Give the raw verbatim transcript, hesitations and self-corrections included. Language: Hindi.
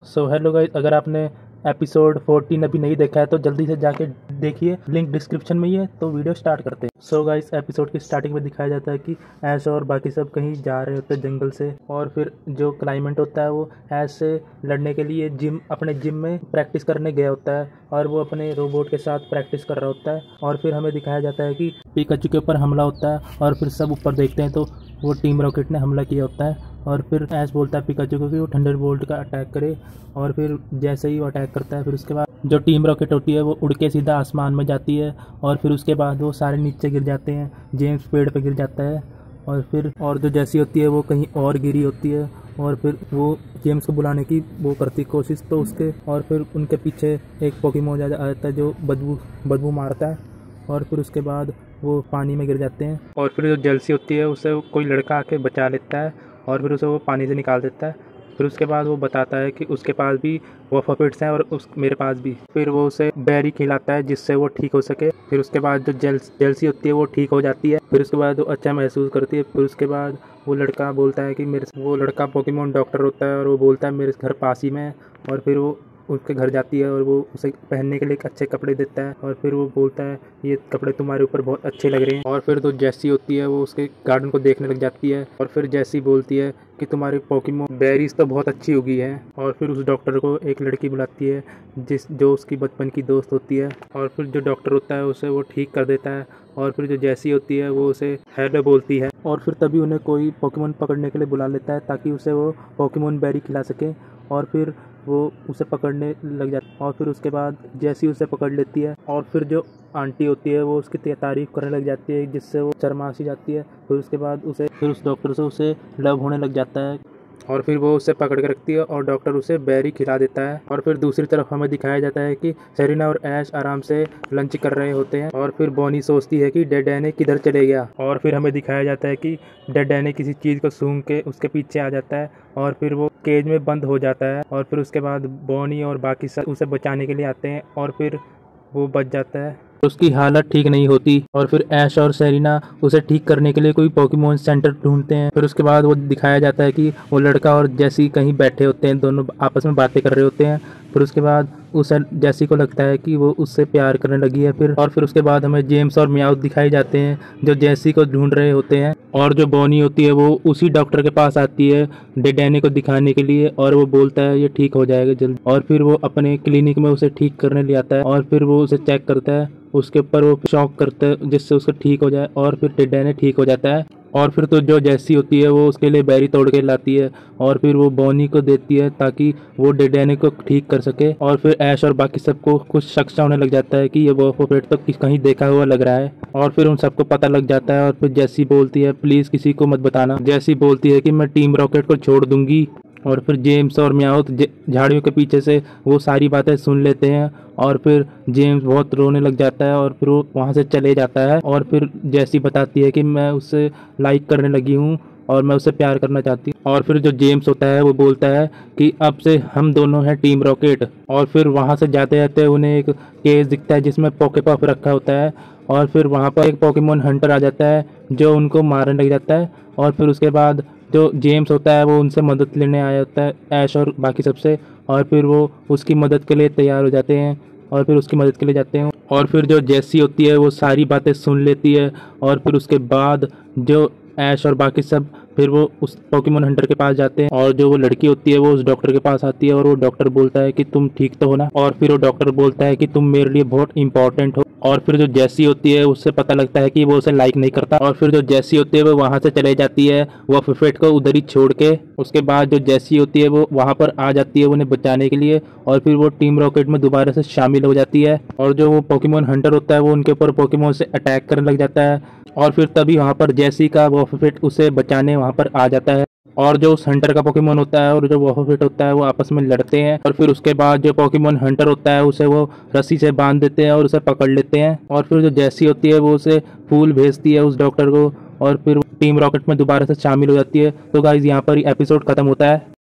सो हेलो गाइस, अगर आपने एपिसोड फोर्टीन अभी नहीं देखा है तो जल्दी से जाके देखिए, लिंक डिस्क्रिप्शन में ही है। तो वीडियो स्टार्ट करते हैं। सो गाइस, एपिसोड की स्टार्टिंग में दिखाया जाता है कि ऐश और बाकी सब कहीं जा रहे होते हैं जंगल से, और फिर जो क्लाइमेट होता है वो ऐश से लड़ने के लिए जिम अपने जिम में प्रैक्टिस करने गया होता है, और वो अपने रोबोट के साथ प्रैक्टिस कर रहा होता है। और फिर हमें दिखाया जाता है कि पिकाचू के ऊपर हमला होता है, और फिर सब ऊपर देखते हैं तो वो टीम रॉकेट ने हमला किया होता है। और फिर ऐश बोलता है पिकाचू को कि वो थंडरबोल्ट का अटैक करे, और फिर जैसे ही वो अटैक करता है फिर उसके बाद जो टीम रॉकेट होती है वो उड़ के सीधा आसमान में जाती है, और फिर उसके बाद वो सारे नीचे गिर जाते हैं। जेम्स पेड़ पे गिर जाता है, और फिर और जो जैसी होती है वो कहीं और गिरी होती है, और फिर वो जेम्स को बुलाने की वो करती कोशिश तो उसके और फिर उनके पीछे एक पोकेमोन आ जाता है जो बदबू बदबू मारता है, और फिर उसके बाद वो पानी में गिर जाते हैं। और फिर जो जेलसी होती है उसे कोई लड़का आके बचा लेता है, और फिर उसे वो पानी से निकाल देता है। फिर उसके बाद वो बताता है कि उसके पास भी वो फपिट्स हैं और उस मेरे पास भी। फिर वो उसे बेरी खिलाता है जिससे वो ठीक हो सके। फिर उसके बाद जो जेल जेलसी होती है वो ठीक हो जाती है। फिर उसके बाद वो अच्छा महसूस करती है। फिर उसके बाद वो लड़का बोलता है कि मेरे वो लड़का पोकेमोन डॉक्टर होता है, और वो बोलता है मेरे घर पास ही में है। और फिर वो उसके घर जाती है और वो उसे पहनने के लिए एक अच्छे कपड़े देता है, और फिर वो बोलता है ये कपड़े तुम्हारे ऊपर बहुत अच्छे लग रहे हैं। और फिर तो जैसी होती है वो उसके गार्डन को देखने लग जाती है, और फिर जैसी बोलती है कि तुम्हारी पोकेमोन बेरीज तो बहुत अच्छी उगी है। और फिर उस डॉक्टर को एक लड़की बुलाती है जिस जो उसकी बचपन की दोस्त होती है, और फिर जो डॉक्टर होता है उसे वो ठीक कर देता है। और फिर जो जैसी होती है वो उसे हेलो बोलती है, और फिर तभी उन्हें कोई पोकेमोन पकड़ने के लिए बुला लेता है ताकि उसे वो पोकेमोन बेरी खिला सके। और फिर वो उसे पकड़ने लग जाता है, और फिर उसके बाद जैसी उसे पकड़ लेती है, और फिर जो आंटी होती है वो उसकी तारीफ करने लग जाती है जिससे वो शर्मा सी जाती है। फिर उसके बाद उसे फिर उस डॉक्टर से उसे लव होने लग जाता है, और फिर वो उसे पकड़ के रखती है और डॉक्टर उसे बेरी खिला देता है। और फिर दूसरी तरफ हमें दिखाया जाता है कि सेरेना और ऐश आराम से लंच कर रहे होते हैं, और फिर बोनी सोचती है कि डेडैने किधर चले गया। और फिर हमें दिखाया जाता है कि डेडैने किसी चीज़ को सूंघ के उसके पीछे आ जाता है, और फिर वो केज में बंद हो जाता है। और फिर उसके बाद बोनी और बाकी सब उसे बचाने के लिए आते हैं, और फिर वो बच जाता है। उसकी हालत ठीक नहीं होती, और फिर ऐश और सेरेना उसे ठीक करने के लिए कोई पोकेमोन सेंटर ढूंढते हैं। फिर उसके बाद वो दिखाया जाता है कि वो लड़का और जैसी कहीं बैठे होते हैं, दोनों आपस में बातें कर रहे होते हैं। फिर उसके बाद उस जैसी को लगता है कि वो उससे प्यार करने लगी है। फिर और फिर उसके बाद हमें जेम्स और मियाओ दिखाई जाते हैं जो जैसी को ढूंढ रहे होते हैं, और जो बोनी होती है वो उसी डॉक्टर के पास आती है डेडैने को दिखाने के लिए, और वो बोलता है ये ठीक हो जाएगा जल्द। और फिर वो अपने क्लिनिक में उसे ठीक करने ले आता है, और फिर वो उसे चेक करता है, उसके ऊपर वो शॉक करता है जिससे उसका ठीक हो जाए, और फिर डेडैने ठीक हो जाता है। और फिर तो जो जैसी होती है वो उसके लिए बेरी तोड़ के लाती है, और फिर वो बोनी को देती है ताकि वो डेडैने को ठीक कर सके। और फिर ऐश और बाकी सबको कुछ शक सा होने लग जाता है कि ये वो फपेट तो कहीं देखा हुआ लग रहा है, और फिर उन सबको पता लग जाता है। और फिर जैसी बोलती है प्लीज़ किसी को मत बताना। जैसी बोलती है कि मैं टीम रॉकेट को छोड़ दूंगी। और फिर जेम्स और मियाओ झाड़ियों के पीछे से वो सारी बातें सुन लेते हैं, और फिर जेम्स बहुत रोने लग जाता है, और फिर वो वहाँ से चले जाता है। और फिर जैसी बताती है कि मैं उससे लाइक करने लगी हूँ और मैं उससे प्यार करना चाहती हूँ। और फिर जो जेम्स होता है वो बोलता है कि अब से हम दोनों हैं टीम रॉकेट। और फिर वहाँ से जाते जाते उन्हें एक केस दिखता है जिसमें पोकेपॉप रखा होता है, और फिर वहाँ पर एक पोकेमोन हंटर आ जाता है जो उनको मारने लग जाता है। और फिर उसके बाद जो जेम्स होता है वो उनसे मदद लेने आया होता है, ऐश और बाकी सबसे, और फिर वो उसकी मदद के लिए तैयार हो जाते हैं, और फिर उसकी मदद के लिए जाते हैं। और फिर जो जैसी होती है वो सारी बातें सुन लेती है, और फिर उसके बाद जो ऐश और बाकी सब फिर वो उस पोकेमोन हंटर के पास जाते हैं, और जो वो लड़की होती है वो उस डॉक्टर के पास आती है, और वो डॉक्टर बोलता है कि तुम ठीक तो हो ना। और फिर वो डॉक्टर बोलता है कि तुम मेरे लिए बहुत इंपॉर्टेंट हो। और फिर जो जैसी होती है उससे पता लगता है कि वो उसे लाइक नहीं करता, और फिर जो जैसी होती है वो वहाँ से चले जाती है वो फफेट को उधर ही छोड़ के। उसके बाद जो जैसी होती है वो वहाँ पर आ जाती है उन्हें बचाने के लिए, और फिर वो टीम रॉकेट में दोबारा से शामिल हो जाती है। और जो वो पोकेमोन हंटर होता है वो उनके ऊपर पोकेमोन से अटैक करने लग जाता है, और फिर तभी वहाँ पर जैसी का वॉफिट उसे बचाने वहाँ पर आ जाता है। और जो उस हंटर का पोकेमोन होता है और जो वॉफिट होता है वो आपस में लड़ते हैं, और फिर उसके बाद जो पोकेमोन हंटर होता है उसे वो रस्सी से बांध देते हैं और उसे पकड़ लेते हैं। और फिर जो जैसी होती है वो उसे फूल भेजती है उस डॉक्टर को, और फिर टीम रॉकेट में दोबारा से शामिल हो जाती है। तो गाइज यहाँ पर एपिसोड खत्म होता है।